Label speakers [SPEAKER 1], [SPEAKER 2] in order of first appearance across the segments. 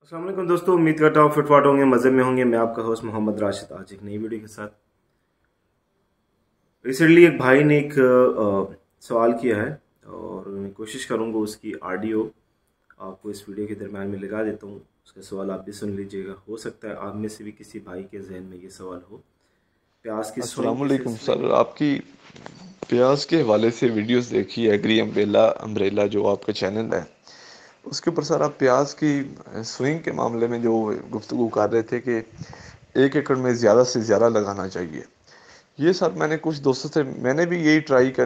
[SPEAKER 1] अस्सलाम वालेकुम दोस्तों, उम्मीद करता हूँ फिटफाट होंगे, मज़े में होंगे। मैं आपका होस्ट मोहम्मद राशिद आज एक नई वीडियो के साथ। रिसेंटली एक भाई ने एक सवाल किया है और मैं कोशिश करूँगा उसकी ऑडियो आपको इस वीडियो के दरम्यान में लगा देता हूँ। उसका सवाल आप भी सुन लीजिएगा। हो सकता है आप में से भी किसी भाई के जहन में ये सवाल हो। प्याज की सोइंग के
[SPEAKER 2] अस्सलामुअलैकुम
[SPEAKER 1] सिलसिले
[SPEAKER 2] सर,
[SPEAKER 1] में।
[SPEAKER 2] आपकी प्याज के हवाले से वीडियोस देखी, एग्री अम्ब्रेला अम्ब्रेला जो आपका चैनल है उसके ऊपर सर आप प्याज की स्विंग के मामले में जो गुफ्तगू कर रहे थे कि 1 एकड़ में ज़्यादा से ज़्यादा लगाना चाहिए। ये सर मैंने कुछ दोस्तों से मैंने भी यही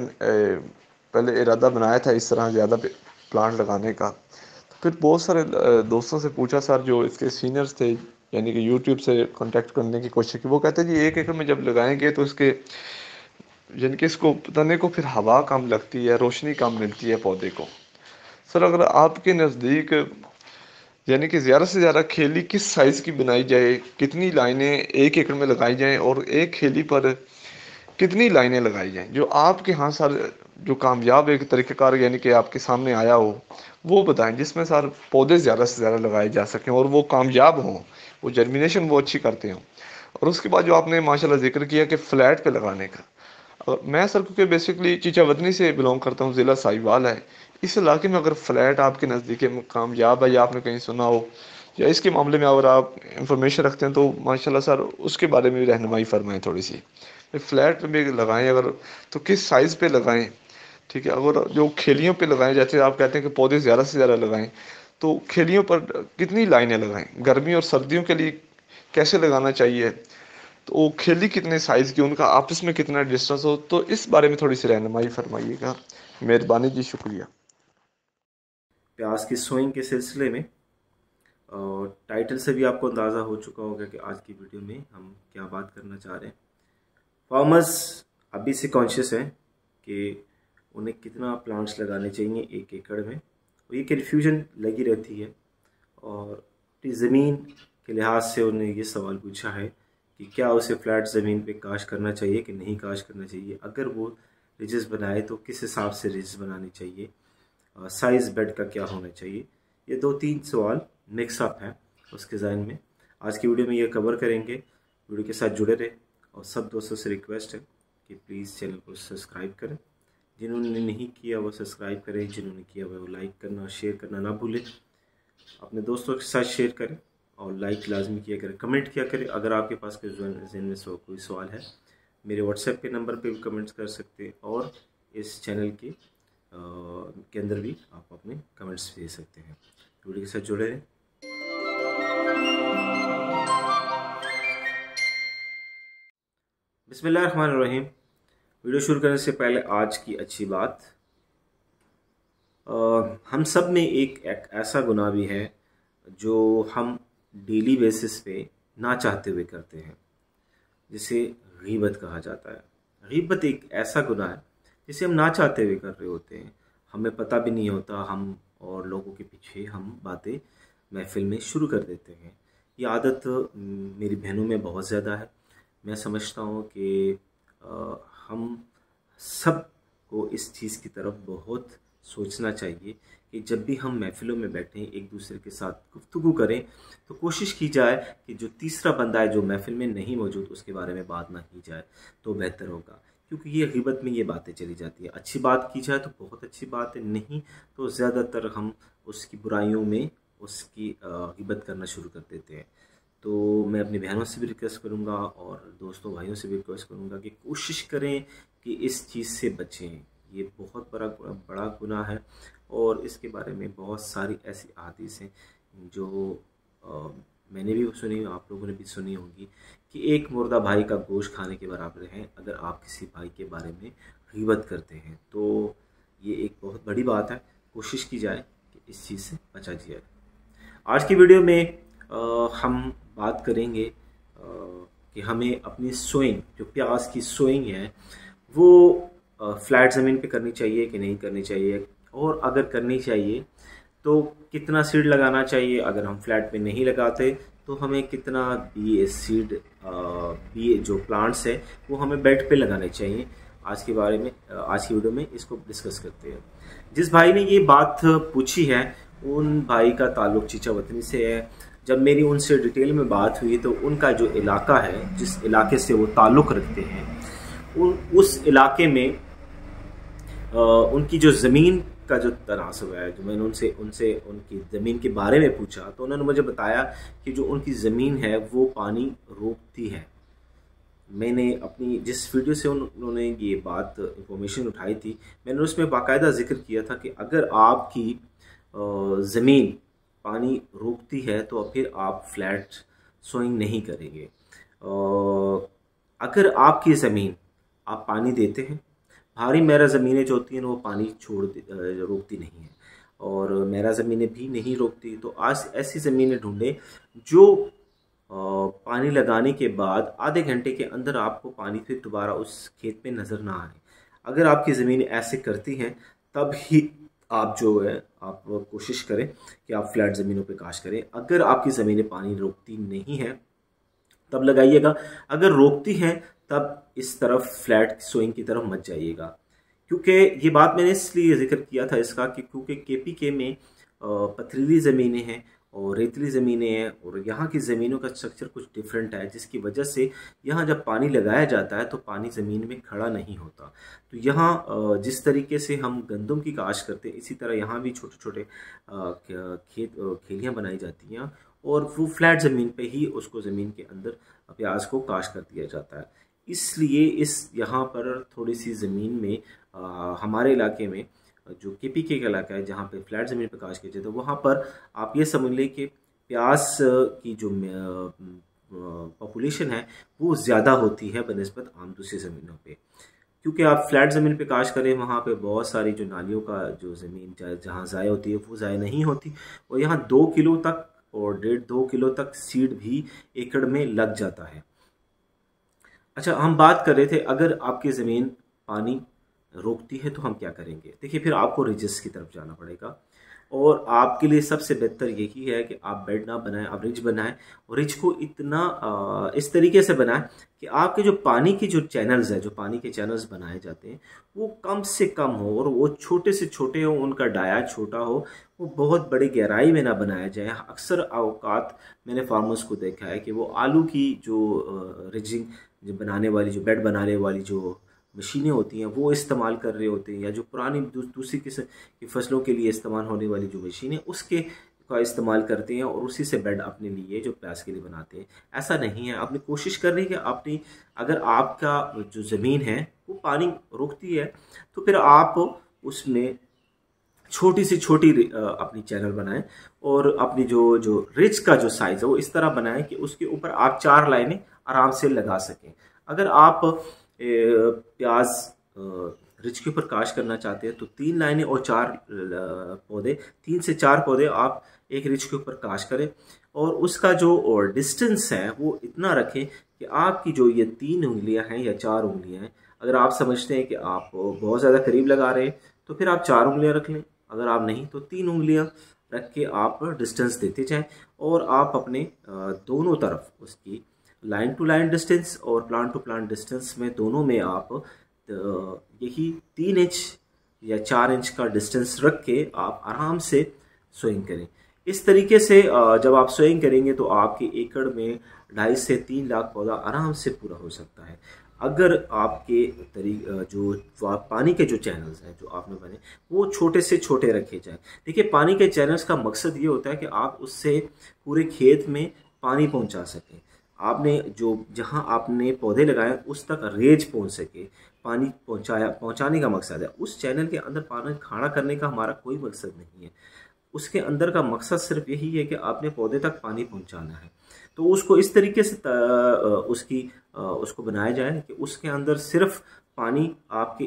[SPEAKER 2] पहले इरादा बनाया था इस तरह ज़्यादा प्लांट लगाने का। तो फिर बहुत सारे दोस्तों से पूछा सर जो इसके सीनियर्स थे, यानी कि यूट्यूब से कांटेक्ट करने की कोशिश की। वो कहते हैं जी 1 एकड़ में जब लगाएंगे तो इसके यानी कि इसको तने को फिर हवा कम लगती है, रोशनी कम मिलती है पौधे को। सर अगर आपके नज़दीक यानी कि ज़्यादा से ज़्यादा खेली किस साइज़ की बनाई जाए, कितनी लाइनें 1 एकड़ में लगाई जाएं और एक खेली पर कितनी लाइनें लगाई जाएं, जो आपके यहाँ सर जो कामयाब एक तरीक़ेकार यानी कि आपके सामने आया हो वो बताएं, जिसमें सर पौधे ज़्यादा से ज़्यादा लगाए जा सकें और वो कामयाब हों, वो जर्मिनेशन वो अच्छी करते हों। और उसके बाद जो आपने माशाल्लाह जिक्र किया कि फ़्लैट पे लगाने का, और मैं सर क्योंकि बेसिकली चीचावतनी से बिलोंग करता हूँ, ज़िला साहिवाल है। इस इलाके में अगर फ्लैट आपके नज़दीक कामयाब है या आपने कहीं सुना हो या इसके मामले में अगर आप इंफॉर्मेशन रखते हैं तो माशाल्लाह सर उसके बारे में भी रहनुमाई फरमाएं थोड़ी सी। फ्लैट में भी लगाएं अगर तो किस साइज़ पे लगाएं, ठीक है। अगर जो खेलियों पे लगाएं, जैसे आप कहते हैं कि पौधे ज़्यादा से ज़्यादा लगाएं, तो खेलियों पर कितनी लाइनें लगाएं, गर्मी और सर्दियों के लिए कैसे लगाना चाहिए, तो वो खेली कितने साइज़ की, उनका आपस में कितना डिस्टेंस हो, तो इस बारे में थोड़ी सी रहनुमाई फरमाइएगा, मेहरबानी जी, शुक्रिया।
[SPEAKER 1] प्याज की सोइंग के सिलसिले में और टाइटल से भी आपको अंदाज़ा हो चुका होगा कि आज की वीडियो में हम क्या बात करना चाह रहे हैं। फार्मर्स अभी से कॉन्शियस हैं कि उन्हें कितना प्लांट्स लगाने चाहिए 1 एकड़ में, और ये कन्फ्यूजन लगी रहती है। और अपनी ज़मीन के लिहाज से उन्हें ये सवाल पूछा है कि क्या उसे फ्लैट ज़मीन पे काश करना चाहिए कि नहीं काश करना चाहिए, अगर वो रिजेस बनाए तो किस हिसाब से रिजेस बनानी चाहिए, साइज़ बेड का क्या होना चाहिए। ये 2-3 सवाल मिक्सअप हैं उसके जहन में। आज की वीडियो में ये कवर करेंगे। वीडियो के साथ जुड़े रहे और सब दोस्तों से रिक्वेस्ट है कि प्लीज़ चैनल को सब्सक्राइब करें। जिन्होंने नहीं किया वो सब्सक्राइब करें, जिन्होंने किया वो लाइक करना और शेयर करना ना भूलें। अपने दोस्तों के साथ शेयर करें और लाइक लाजमी किया करें, कमेंट किया करें। अगर आपके पास कोई जहन में कोई सवाल है, मेरे व्हाट्सएप के नंबर पे भी कमेंट्स कर सकते हैं और इस चैनल के अंदर भी आप अपने कमेंट्स भेज सकते हैं। वीडियो के साथ जुड़े रहें। बिस्मिल्लाहिर्रहमानिर्रहीम। वीडियो शुरू करने से पहले आज की अच्छी बात, हम सब में एक ऐसा गुनाह भी है जो हम डेली बेसिस पे ना चाहते हुए करते हैं, जिसे गीबत कहा जाता है। गीबत एक ऐसा गुनाह है जिसे हम ना चाहते हुए कर रहे होते हैं, हमें पता भी नहीं होता, हम और लोगों के पीछे हम बातें महफिल में शुरू कर देते हैं। ये आदत मेरी बहनों में बहुत ज़्यादा है। मैं समझता हूँ कि हम सब को इस चीज़ की तरफ बहुत सोचना चाहिए कि जब भी हम महफिलों में बैठें, एक दूसरे के साथ गुफ्तगू करें, तो कोशिश की जाए कि जो तीसरा बंदा है जो महफिल में नहीं मौजूद उसके बारे में बात ना की जाए तो बेहतर होगा, क्योंकि ये ग़ीबत में ये बातें चली जाती है। अच्छी बात की जाए तो बहुत अच्छी बात है, नहीं तो ज़्यादातर हम उसकी बुराइयों में उसकी ग़ीबत करना शुरू कर देते हैं। तो मैं अपनी बहनों से भी रिक्वेस्ट करूँगा और दोस्तों भाइयों से भी रिक्वेस्ट करूँगा कि कोशिश करें कि इस चीज़ से बचें। ये बहुत बड़ा गुनाह है और इसके बारे में बहुत सारी ऐसी अहादीस हैं जो मैंने भी सुनी, आप लोगों ने भी सुनी होंगी कि एक मुर्दा भाई का गोश्त खाने के बराबर है अगर आप किसी भाई के बारे में गीबत करते हैं। तो ये एक बहुत बड़ी बात है, कोशिश की जाए कि इस चीज़ से बचा जाए। आज की वीडियो में हम बात करेंगे कि हमें अपनी सोइंग, जो प्याज की सोइंग है, वो फ्लैट ज़मीन पे करनी चाहिए कि नहीं करनी चाहिए, और अगर करनी चाहिए तो कितना सीड लगाना चाहिए। अगर हम फ्लैट पे नहीं लगाते तो हमें कितना बी जो प्लांट्स है वो हमें बेड पे लगाने चाहिए। आज के बारे में आज की वीडियो में इसको डिस्कस करते हैं। जिस भाई ने ये बात पूछी है उन भाई का ताल्लुक़ चीचा वतनी से है। जब मेरी उनसे डिटेल में बात हुई तो उनका जो इलाका है, जिस इलाके से वो ताल्लुक़ रखते हैं, उस इलाके में उनकी जो ज़मीन का जो तनासब है, जो मैंने उनसे उनकी ज़मीन के बारे में पूछा तो उन्होंने मुझे बताया कि जो उनकी ज़मीन है वो पानी रोकती है। मैंने अपनी जिस वीडियो से उन्होंने ये बात इंफॉर्मेशन उठाई थी, मैंने उसमें बाकायदा जिक्र किया था कि अगर आपकी ज़मीन पानी रोकती है तो फिर आप फ्लैट सोइंग नहीं करेंगे। अगर आपकी ज़मीन आप पानी देते हैं, भारी मेरा ज़मीनें जो होती हैं वो पानी रोकती नहीं है, और मेरा ज़मीनें भी नहीं रोकती। तो आज ऐसी ज़मीनें ढूंढें जो पानी लगाने के बाद आधे घंटे के अंदर आपको पानी फिर दोबारा उस खेत में नज़र ना आए। अगर आपकी ज़मीन ऐसे करती हैं तब ही आप जो है आप कोशिश करें कि आप फ्लैट ज़मीनों पे काश करें। अगर आपकी ज़मीनें पानी रोकती नहीं हैं तब लगाइएगा, अगर रोकती हैं तब इस तरफ फ्लैट सोइंग की तरफ मत जाइएगा। क्योंकि ये बात मैंने इसलिए जिक्र किया था इसका कि क्योंकि केपीके में पथरीली ज़मीनें हैं और रेतली ज़मीनें हैं, और यहाँ की ज़मीनों का स्ट्रक्चर कुछ डिफरेंट है, जिसकी वजह से यहाँ जब पानी लगाया जाता है तो पानी ज़मीन में खड़ा नहीं होता। तो यहाँ जिस तरीके से हम गंदम की काश करते हैं, इसी तरह यहाँ भी छोटे छोटे खेलियाँ बनाई जाती हैं और वो फ्लैट ज़मीन पे ही उसको ज़मीन के अंदर प्याज को काश कर दिया जाता है। इसलिए यहाँ पर थोड़ी सी ज़मीन में हमारे इलाके में जो केपीके का इलाका है जहाँ पे फ्लैट ज़मीन पे काश किए जाते हैं, वहाँ पर आप ये समझ लें कि प्याज की जो पॉपुलेशन है वो ज़्यादा होती है बनिस्बत आम दूसरी ज़मीनों पे। क्योंकि आप फ्लैट ज़मीन पे काश करें, वहाँ पे बहुत सारी जो नालियों का जो ज़मीन जहाँ ज़ाया होती है वो ज़ाया नहीं होती, और यहाँ 2 किलो तक और 1.5-2 किलो तक सीड भी एकड़ में लग जाता है। अच्छा, हम बात कर रहे थे अगर आपकी ज़मीन पानी रोकती है तो हम क्या करेंगे। देखिए, फिर आपको रिजेस की तरफ जाना पड़ेगा, और आपके लिए सबसे बेहतर यही है कि आप बेड ना बनाएं, आप रिज बनाएं, और रिज को इतना इस तरीके से बनाएं कि आपके जो पानी की जो चैनल्स है, जो पानी के चैनल्स बनाए जाते हैं वो कम से कम हो, और वो छोटे से छोटे हो, उनका डाया छोटा हो, वो बहुत बड़ी गहराई में ना बनाया जाए। अक्सर अवकात मैंने फार्मर्स को देखा है कि वो आलू की जो रिजिंग जो बनाने वाली, जो बेड बनाने वाली जो मशीनें होती हैं वो इस्तेमाल कर रहे होते हैं, या जो पुरानी दूसरी किस्म की फसलों के लिए इस्तेमाल होने वाली जो मशीनें उसके का इस्तेमाल करते हैं, और उसी से बेड अपने लिए जो प्याज के लिए बनाते हैं। ऐसा नहीं है। आपने कोशिश करनी है कि अपनी अगर आपका जो ज़मीन है वो पानी रोकती है तो फिर आप उसमें छोटी सी छोटी अपनी चैनल बनाएं, और अपनी जो रिज का जो साइज़ है वो इस तरह बनाएं कि उसके ऊपर आप 4 लाइनें आराम से लगा सकें। अगर आप प्याज रिज के ऊपर काश करना चाहते हैं तो 3 लाइनें और 4 पौधे, 3 से 4 पौधे आप एक रिज के ऊपर काश करें, और उसका जो डिस्टेंस है वो इतना रखें कि आपकी जो ये 3 उंगलियां हैं या 4 उंगलियां हैं, अगर आप समझते हैं कि आप बहुत ज़्यादा करीब लगा रहे हैं तो फिर आप 4 उंगलियां रख लें, अगर आप नहीं तो 3 उंगलियां रख के आप डिस्टेंस देते जाएं, और आप अपने दोनों तरफ उसकी लाइन टू लाइन डिस्टेंस और प्लांट टू प्लांट डिस्टेंस में दोनों में आप यही 3 इंच या 4 इंच का डिस्टेंस रख के आप आराम से सोइंग करें। इस तरीके से जब आप सोइंग करेंगे तो आपके एकड़ में 2.5 से 3 लाख पौधा आराम से पूरा हो सकता है, अगर आपके जो पानी के जो चैनल्स हैं जो आपने बने वो छोटे से छोटे रखे जाएं। देखिए, पानी के चैनल्स का मकसद ये होता है कि आप उससे पूरे खेत में पानी पहुंचा सकें। आपने जो जहां आपने पौधे लगाए उस तक रेज पहुंच सके, पानी पहुंचाने का मकसद है। उस चैनल के अंदर पानी खड़ा करने का हमारा कोई मकसद नहीं है। उसके अंदर का मकसद सिर्फ यही है कि आपने पौधे तक पानी पहुंचाना है। तो उसको इस तरीके से उसको बनाया जाए कि उसके अंदर सिर्फ पानी आपके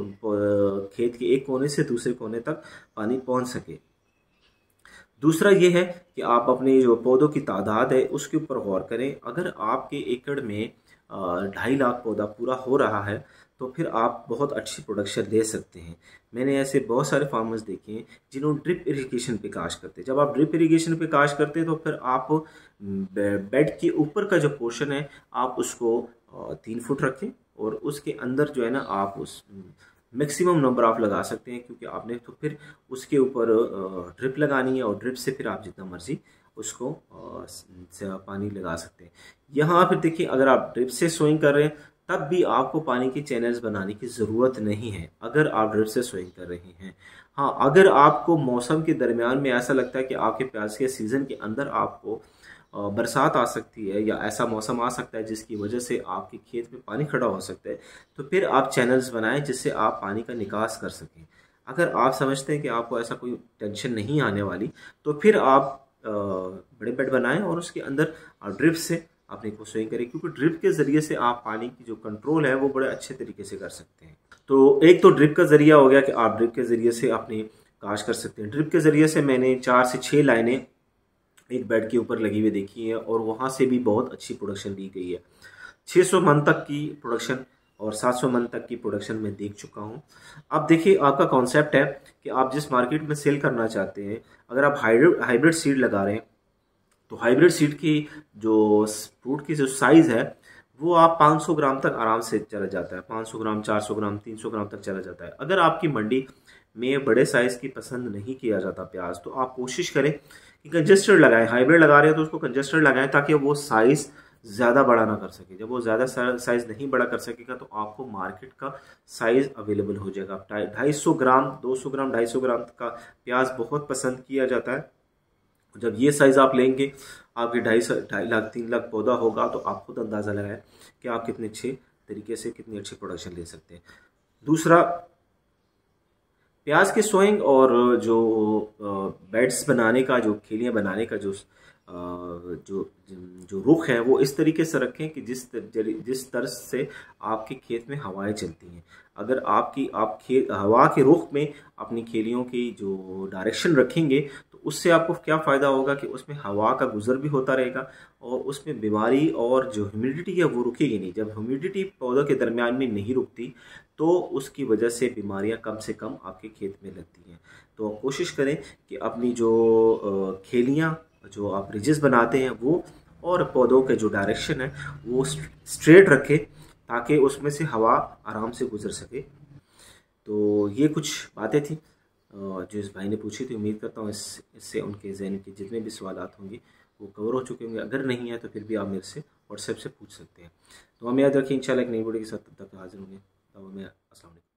[SPEAKER 1] खेत के एक कोने से दूसरे कोने तक पानी पहुंच सके। दूसरा ये है कि आप अपने जो पौधों की तादाद है उसके ऊपर गौर करें। अगर आपके एकड़ में 2.5 लाख पौधा पूरा हो रहा है तो फिर आप बहुत अच्छी प्रोडक्शन दे सकते हैं। मैंने ऐसे बहुत सारे फार्मर्स देखे हैं जिन्होंने ड्रिप इरिगेशन पे काश करते हैं। जब आप ड्रिप इरिगेशन पे काश करते हैं तो फिर आप बेड के ऊपर का जो पोर्शन है आप उसको 3 फुट रखें, और उसके अंदर जो है ना आप उस मैक्सिमम नंबर आप लगा सकते हैं, क्योंकि आपने तो फिर उसके ऊपर ड्रिप लगानी है और ड्रिप से फिर आप जितना मर्जी उसको पानी लगा सकते हैं। यहाँ फिर देखिए, अगर आप ड्रिप से सोइंग कर रहे हैं तब भी आपको पानी की चैनल्स बनाने की ज़रूरत नहीं है, अगर आप ड्रिप से सोइंग कर रहे हैं। हाँ, अगर आपको मौसम के दरमियान में ऐसा लगता है कि आपके प्याज के सीज़न के अंदर आपको बरसात आ सकती है या ऐसा मौसम आ सकता है जिसकी वजह से आपके खेत में पानी खड़ा हो सकता है, तो फिर आप चैनल्स बनाएं जिससे आप पानी का निकास कर सकें। अगर आप समझते हैं कि आपको ऐसा कोई टेंशन नहीं आने वाली, तो फिर आप बड़े बेड बनाएं और उसके अंदर ड्रिप से अपने को सोइंग करें, क्योंकि ड्रिप के ज़रिए से आप पानी की जो कंट्रोल है वो बड़े अच्छे तरीके से कर सकते हैं। तो एक तो ड्रिप का ज़रिया हो गया कि आप ड्रिप के ज़रिए से अपनी काश कर सकते हैं। ड्रिप के ज़रिए से मैंने 4 से 6 लाइनें एक बेड के ऊपर लगी हुई देखी है और वहाँ से भी बहुत अच्छी प्रोडक्शन दी गई है। 600 मन तक की प्रोडक्शन और 700 मन तक की प्रोडक्शन मैं देख चुका हूँ। अब देखिए, आपका कॉन्सेप्ट है कि आप जिस मार्केट में सेल करना चाहते हैं, अगर आप हाइब्रिड सीड लगा रहे हैं तो हाइब्रिड सीड की जो फ्रूट की जो साइज़ है वो आप 500 ग्राम तक आराम से चला जाता है। 500 ग्राम, 400 ग्राम, 300 ग्राम तक चला जाता है। अगर आपकी मंडी में बड़े साइज़ की पसंद नहीं किया जाता प्याज, तो आप कोशिश करें कि कंजस्टेड लगाएं। हाइब्रिड लगा रहे हैं तो उसको कंजस्टेड लगाएं ताकि वो साइज़ ज़्यादा बड़ा ना कर सके। जब वो ज़्यादा साइज़ नहीं बड़ा कर सकेगा तो आपको मार्केट का साइज़ अवेलेबल हो जाएगा। 250 ग्राम, 200 ग्राम, 250 ग्राम का प्याज बहुत पसंद किया जाता है। जब ये साइज़ आप लेंगे, आपके 2.5 लाख 3 लाख पौधा होगा, तो आप खुद अंदाज़ा लगाएं कि आप कितने अच्छे तरीके से कितनी अच्छी प्रोडक्शन ले सकते हैं। दूसरा, प्याज के सोइंग और जो बेड्स बनाने का, जो खेलियाँ बनाने का जो जो जो रुख है वो इस तरीके से रखें कि जिस तरह से आपके खेत में हवाएं चलती हैं। अगर आप हवा के रुख में अपनी खेलियों की जो डायरेक्शन रखेंगे तो उससे आपको क्या फ़ायदा होगा कि उसमें हवा का गुजर भी होता रहेगा और उसमें बीमारी और जो ह्यूमिडिटी है वो रुकेगी नहीं। जब ह्यूमिडिटी पौधों के दरमियान में नहीं रुकती तो उसकी वजह से बीमारियां कम से कम आपके खेत में लगती हैं। तो कोशिश करें कि अपनी जो खेलियां जो आप रिजेस बनाते हैं वो और पौधों के जो डायरेक्शन है वो स्ट्रेट रखें ताकि उसमें से हवा आराम से गुजर सके। तो ये कुछ बातें थी जो इस भाई ने पूछी थी। उम्मीद करता हूँ इससे उनके जहन के जितने भी सवालात होंगे वो कवर हो चुके होंगे। अगर नहीं है तो फिर भी आप मेरे से व्हाट्सएप से पूछ सकते हैं। तो हम याद रखिए, इंशाल्लाह एक नई वीडियो के साथ तब तक हाजिर होंगे। तब हमें अस्सलाम वालेकुम।